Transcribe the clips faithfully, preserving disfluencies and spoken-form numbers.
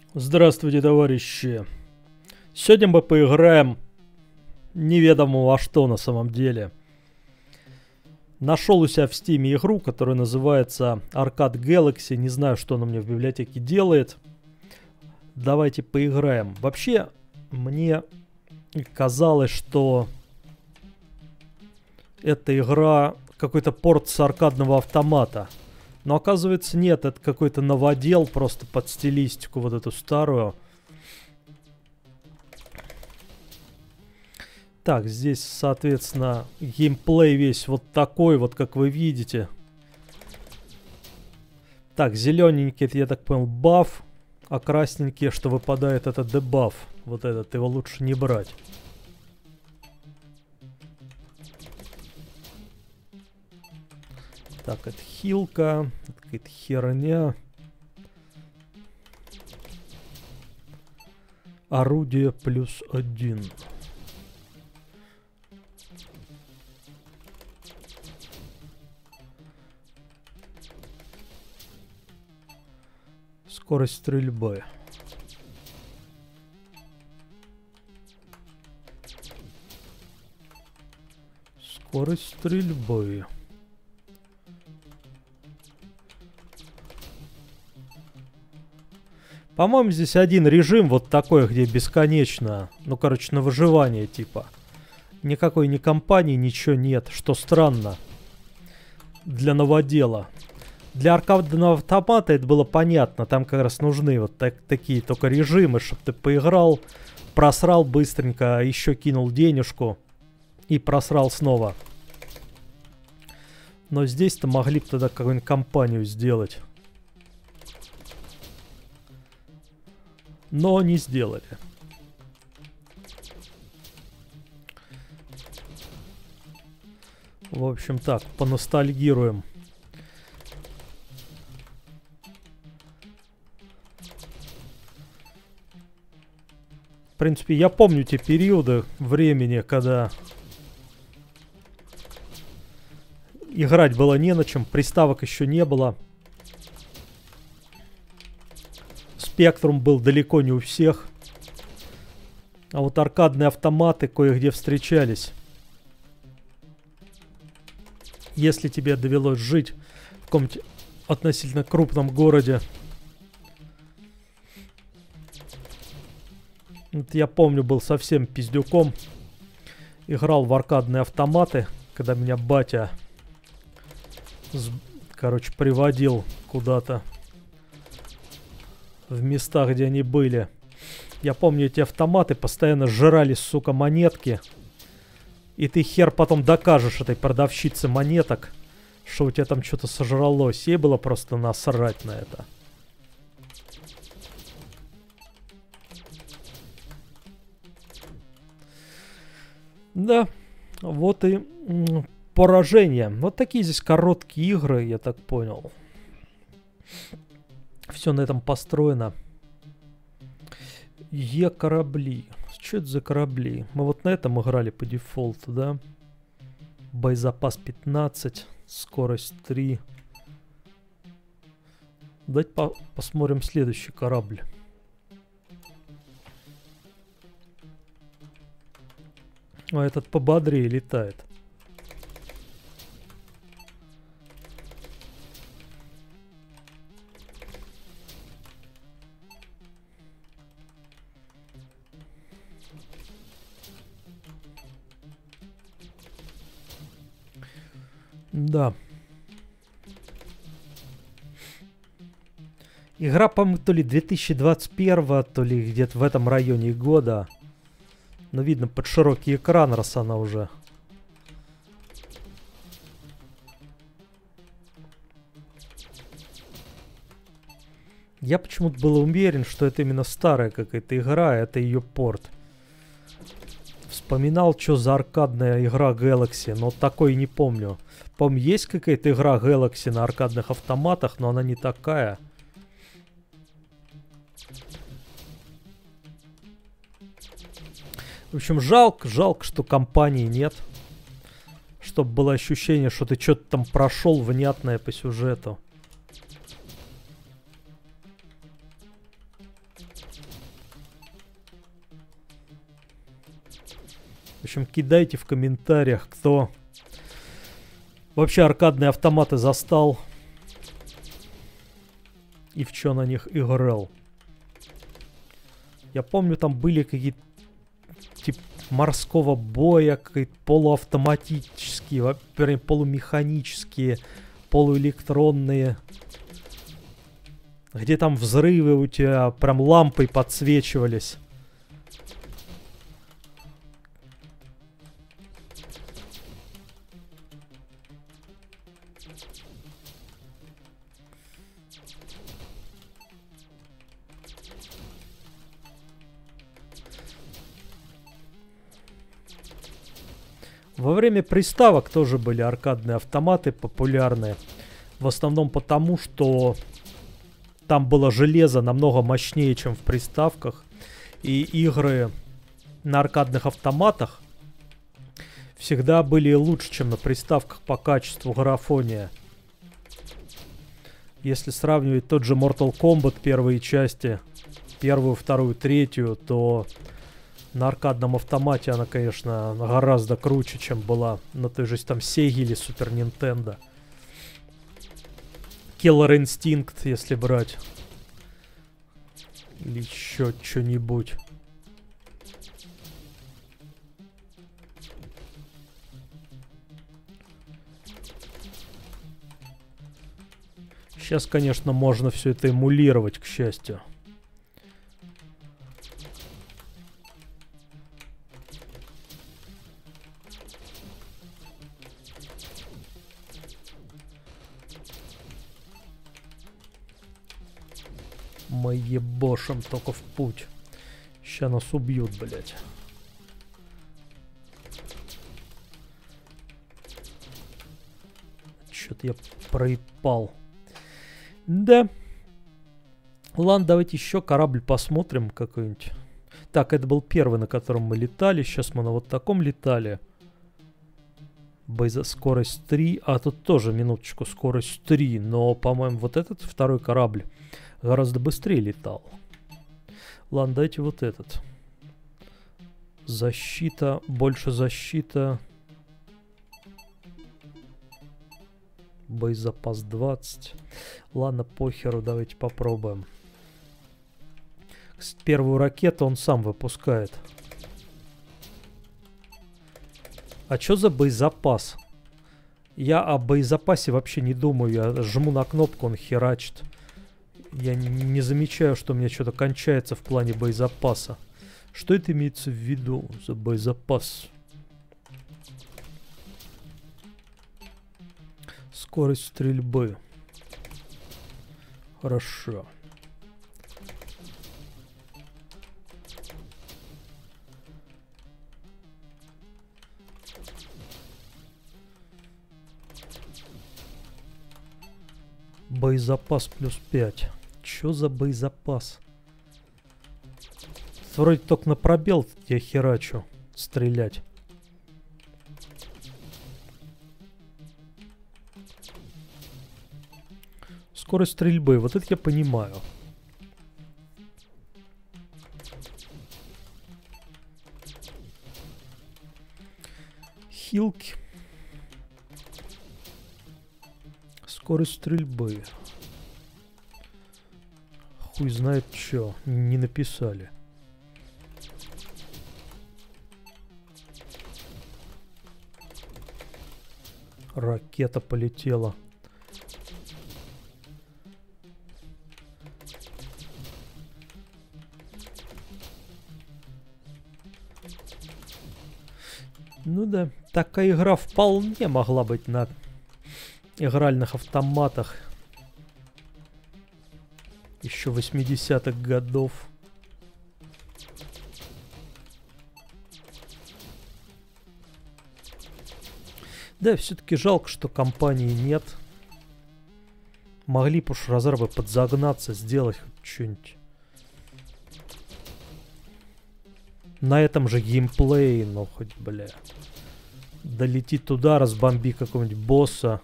Здравствуйте, товарищи. Сегодня мы поиграем неведомо во что на самом деле. Нашел у себя в Стиме игру, которая называется Arcade Galaxy. Не знаю, что она мне в библиотеке делает. Давайте поиграем. Вообще, мне казалось, что эта игра какой-то порт с аркадного автомата. Но оказывается нет, это какой-то новодел просто под стилистику вот эту старую. Так, здесь, соответственно, геймплей весь вот такой вот, как вы видите. Так, зелененький, это, я так понял, баф, а красненький, что выпадает, это дебаф. Вот этот, его лучше не брать. Так, это хилка, это какая-то херня. Орудие плюс один. Скорость стрельбы. Скорость стрельбы. По-моему, здесь один режим вот такой, где бесконечно, ну, короче, на выживание типа. Никакой ни компании, ничего нет, что странно для новодела. Для аркадного автомата это было понятно, там как раз нужны вот так, такие только режимы, чтобы ты поиграл, просрал быстренько, еще кинул денежку и просрал снова. Но здесь-то могли бы тогда какую-нибудь компанию сделать. Но не сделали. В общем так, поностальгируем. В принципе, я помню те периоды времени, когда играть было не на чем, приставок еще не было. Спектрум был далеко не у всех. А вот аркадные автоматы кое-где встречались. Если тебе довелось жить в каком-нибудь относительно крупном городе. Вот я помню, был совсем пиздюком. Играл в аркадные автоматы, когда меня батя, короче, приводил куда-то. В местах, где они были. Я помню, эти автоматы постоянно жрали, сука, монетки. И ты хер потом докажешь этой продавщице монеток, что у тебя там что-то сожралось. Ей было просто насрать на это. Да, вот и поражение. Вот такие здесь короткие игры, я так понял. Все на этом построено. Е-корабли. Что это за корабли? Мы вот на этом играли по дефолту, да? Боезапас пятнадцать. Скорость три. Давайте по посмотрим следующий корабль. А этот пободрее летает. Да. Игра, по-моему, то ли две тысячи двадцать первого, то ли где-то в этом районе года. Но видно под широкий экран, раз она уже. Я почему-то был уверен, что это именно старая какая-то игра, это ее порт. Вспоминал, что за аркадная игра Galaxy, но такой не помню. По-моему, есть какая-то игра Galaxy на аркадных автоматах, но она не такая. В общем, жалко, жалко, что компании нет. Чтобы было ощущение, что ты что-то там прошел внятное по сюжету. В общем, кидайте в комментариях, кто вообще аркадные автоматы застал и в чё на них играл. Я помню, там были какие-то типа морского боя, какие-то полуавтоматические, вернее, полумеханические, полуэлектронные. Где там взрывы у тебя прям лампой подсвечивались. Во время приставок тоже были аркадные автоматы популярные. В основном потому, что там было железо намного мощнее, чем в приставках. И игры на аркадных автоматах всегда были лучше, чем на приставках по качеству графония. Если сравнивать тот же Mortal Kombat первые части, первую, вторую, третью, то на аркадном автомате она, конечно, гораздо круче, чем была на той же там Sega или Super Nintendo. Killer Instinct, если брать. Или еще что-нибудь. Сейчас, конечно, можно все это эмулировать, к счастью. Мы ебошим только в путь. Ща нас убьют, блядь. Чё-то я проебал. Да. Ладно, давайте еще корабль посмотрим какой-нибудь. Так, это был первый, на котором мы летали. Сейчас мы на вот таком летали. Боеза скорость три. А тут тоже, минуточку, скорость три. Но, по-моему, вот этот второй корабль гораздо быстрее летал. Ладно, дайте вот этот. Защита, больше защита. Боезапас двадцать. Ладно, похеру, давайте попробуем. Первую ракету он сам выпускает. А что за боезапас? Я о боезапасе вообще не думаю. Я жму на кнопку, он херачит. Я не замечаю, что у меня что-то кончается в плане боезапаса. Что это имеется в виду за боезапас? Скорость стрельбы. Хорошо. Боезапас плюс пять. Чё за боезапас? Вроде только на пробел я херачу стрелять. Скорость стрельбы, вот это я понимаю. Хилки. Скорость стрельбы. Хуй знает чё, не написали. Ракета полетела. Ну да, такая игра вполне могла быть на игральных автоматах еще восьмидесятых годов. Да, все-таки жалко, что компании нет. Могли бы уж разрабы подзагнаться, сделать хоть что-нибудь. На этом же геймплее, ну хоть, бля. Долети туда, разбомби какого-нибудь босса.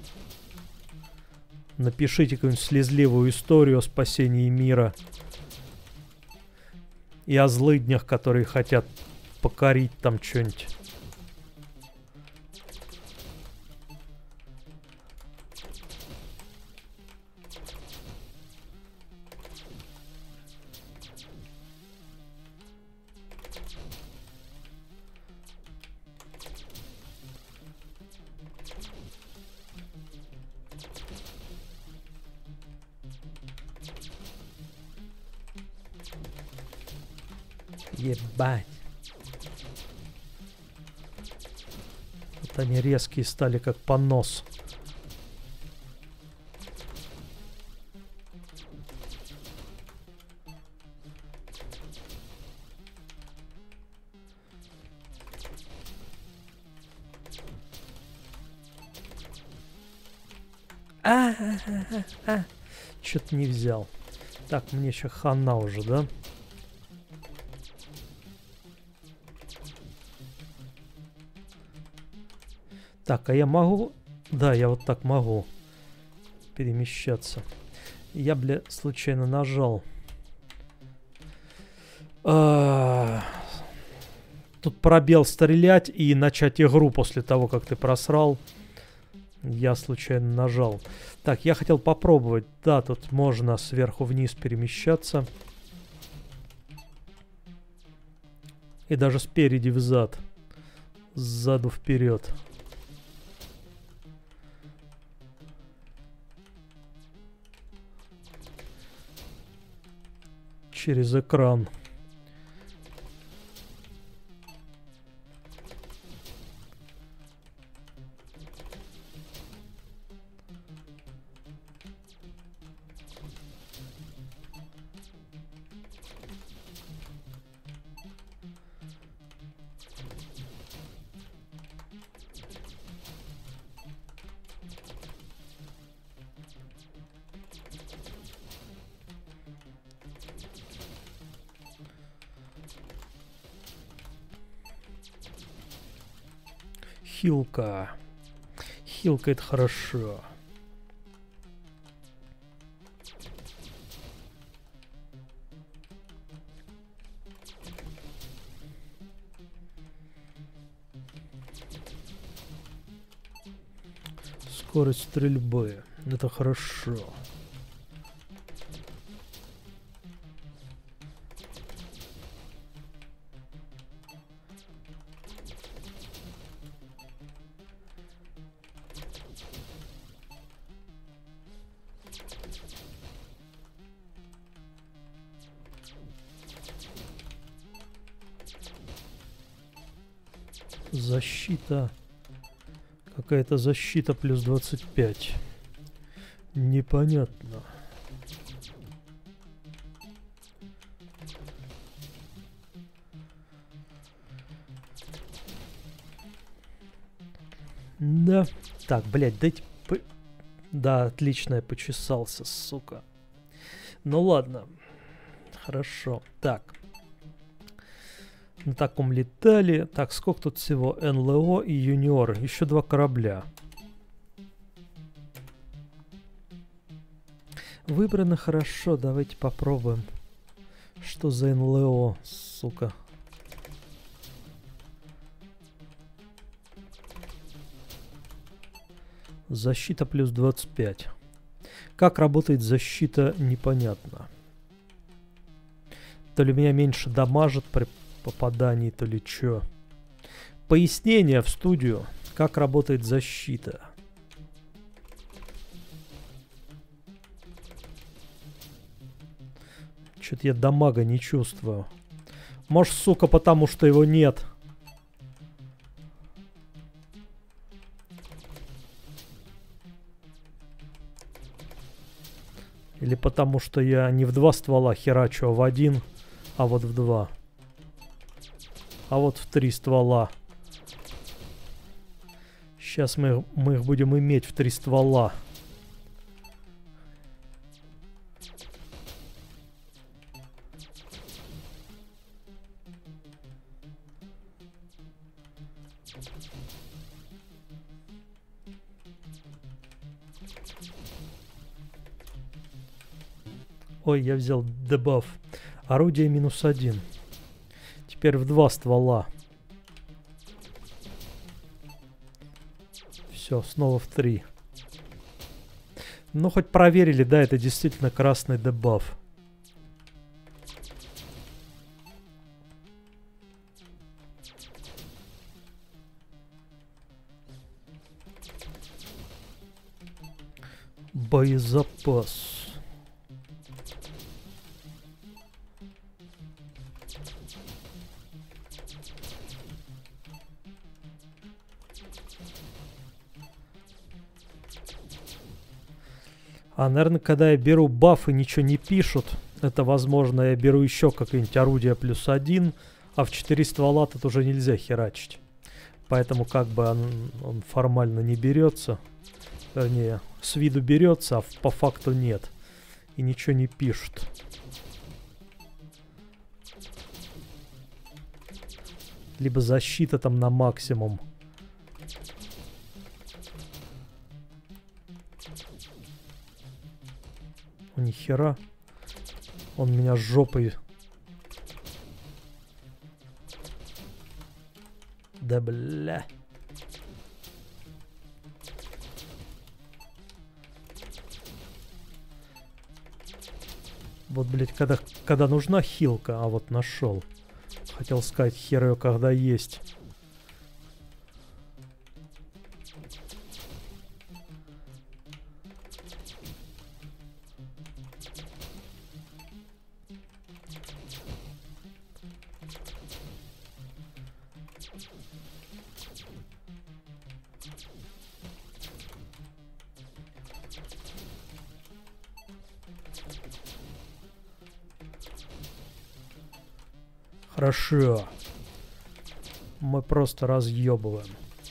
Напишите какую-нибудь слезливую историю о спасении мира. И о злыднях, которые хотят покорить там что-нибудь. Ебать. Вот они резкие стали, как понос. А-а-а-а-а. Что-то не взял. Так, мне еще хана уже, да? Так, а я могу? Да, я вот так могу перемещаться. Я, бля, случайно нажал. А-а-а. Тут пробел стрелять и начать игру после того, как ты просрал. Я случайно нажал. Так, я хотел попробовать. Да, тут можно сверху вниз перемещаться. И даже спереди взад. Сзаду вперед. Через экран. Хилка. Хилка — это хорошо. Скорость стрельбы. Это хорошо. Защита. Какая-то защита плюс двадцать пять. Непонятно. Да. Так, блядь, дайте... По... Да, отлично, я почесался, сука. Ну ладно. Хорошо. Так. На таком летали. Так, сколько тут всего? эн эл о и Юниор. Еще два корабля. Выбрано хорошо. Давайте попробуем. Что за эн эл о, сука? Защита плюс двадцать пять. Как работает защита, непонятно. То ли меня меньше дамажит при попадании, то ли чё. Пояснение в студию. Как работает защита. Чё-то я дамага не чувствую. Может, сука, потому что его нет. Или потому что я не в два ствола херачу, а в один, а вот в два. А вот в три ствола. Сейчас мы, мы их будем иметь в три ствола. Ой, я взял дебаф. Орудие минус один. Теперь в два ствола. Все, снова в три. Ну, хоть проверили, да, это действительно красный дебаф. Боезапас. А, наверное, когда я беру бафы, ничего не пишут. Это, возможно, я беру еще какое-нибудь орудие плюс один, а в четыре ствола тут уже нельзя херачить. Поэтому как бы он, он формально не берется. Вернее, с виду берется, а по факту нет. И ничего не пишут. Либо защита там на максимум. О, нихера. Он меня жопой... Да бля. Вот, блядь, когда, когда нужна хилка, а вот нашел. Хотел сказать, хер ее когда есть. Хорошо. Мы просто разъебываем.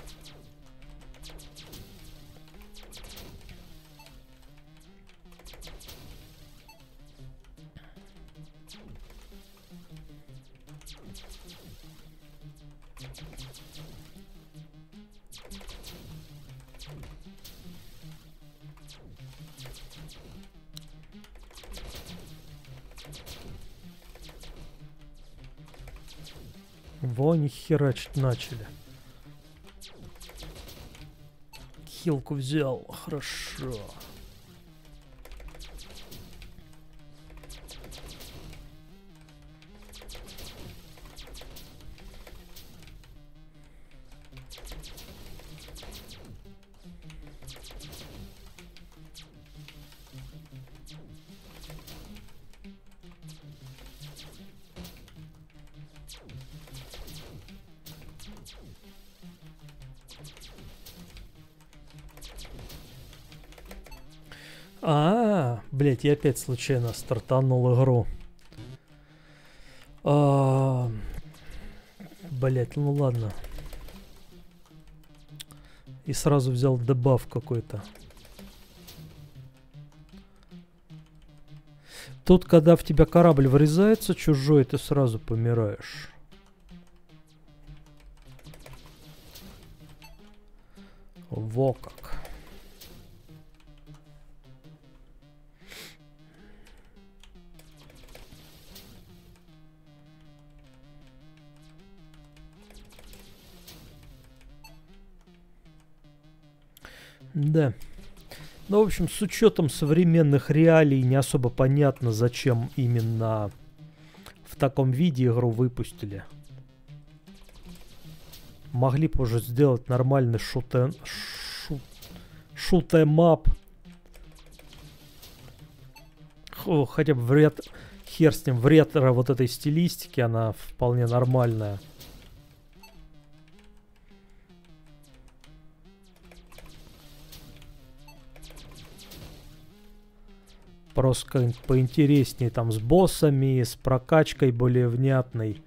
Во, они херачить начали. Хилку взял. Хорошо. А, -а, -а блять, я опять случайно стартанул игру. А, блять, ну ладно. И сразу взял дебаф какой-то. Тут, когда в тебя корабль врезается чужой, ты сразу помираешь. Во как. Да. Ну, в общем, с учетом современных реалий не особо понятно, зачем именно в таком виде игру выпустили. Могли бы уже сделать нормальный шут-эм шут, шут-эм-ап. Хотя бы в рет... хер с ним, в ретро вот этой стилистике она вполне нормальная. Просто как-нибудь поинтереснее, там, с боссами, с прокачкой более внятной.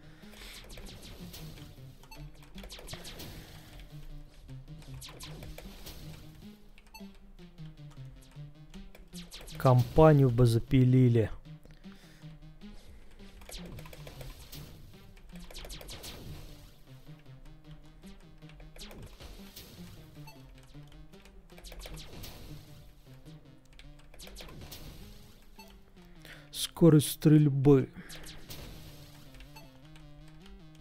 Компанию бы запилили. Скорость стрельбы.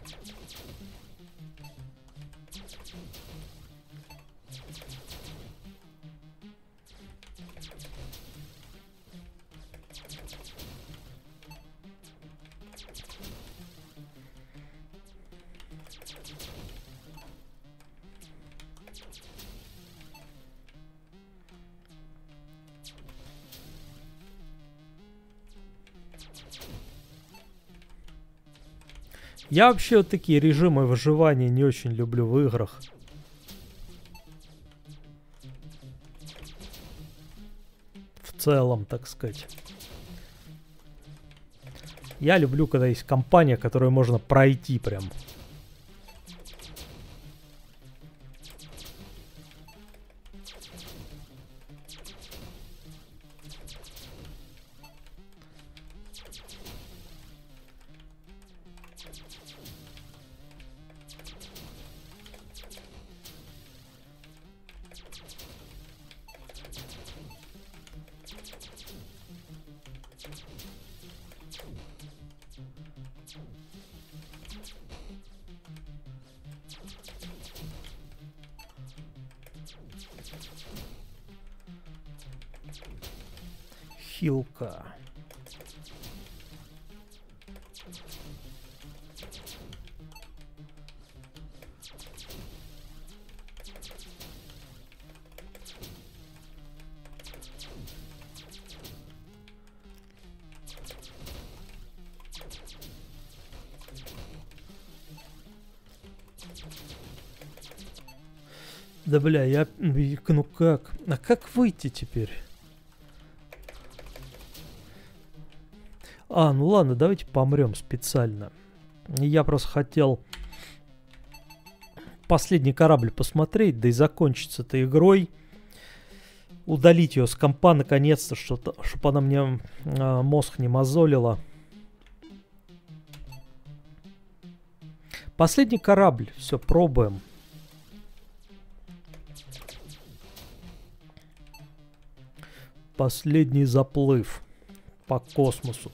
Я вообще вот такие режимы выживания не очень люблю в играх. В целом, так сказать. Я люблю, когда есть компания, которую можно пройти прям. Хилка. Да бля, я... Ну как? А как выйти теперь? А, ну ладно, давайте помрем специально. Я просто хотел последний корабль посмотреть, да и закончиться этой игрой. Удалить ее с компа наконец-то, чтобы она мне а, мозг не мозолила. Последний корабль. Все, пробуем. Последний заплыв по космосу.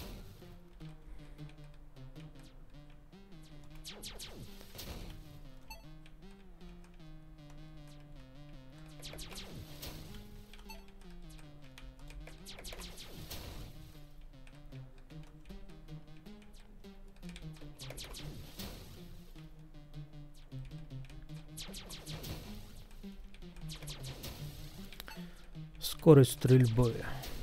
Скорость стрельбы.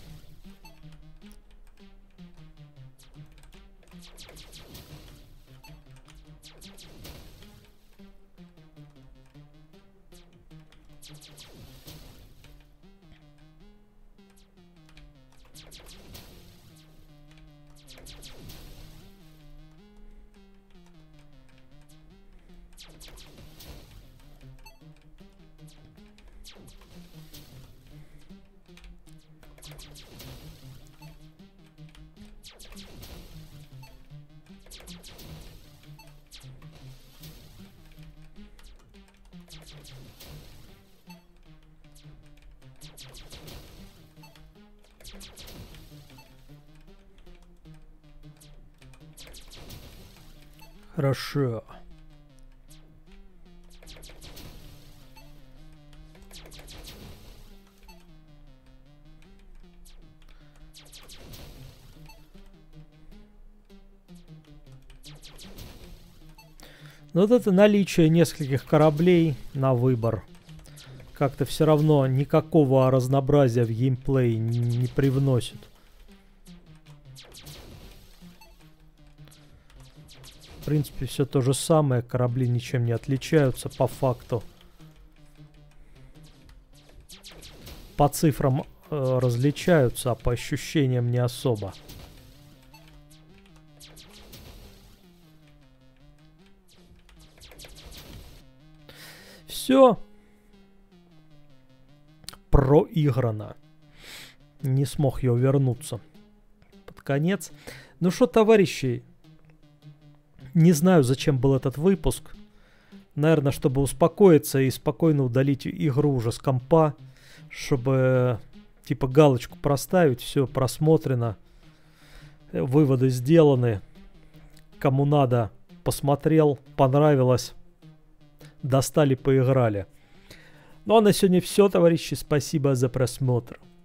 Хорошо. Но вот это наличие нескольких кораблей на выбор как-то все равно никакого разнообразия в геймплее не, не привносит. В принципе, все то же самое. Корабли ничем не отличаются по факту. По цифрам э, различаются, а по ощущениям не особо. Все. Проиграно. Не смог я увернуться под конец. Ну что, товарищи, не знаю, зачем был этот выпуск. Наверное, чтобы успокоиться и спокойно удалить игру уже с компа. Чтобы, типа, галочку проставить. Все просмотрено. Выводы сделаны. Кому надо, посмотрел, понравилось. Достали, поиграли. Ну а на сегодня все, товарищи. Спасибо за просмотр.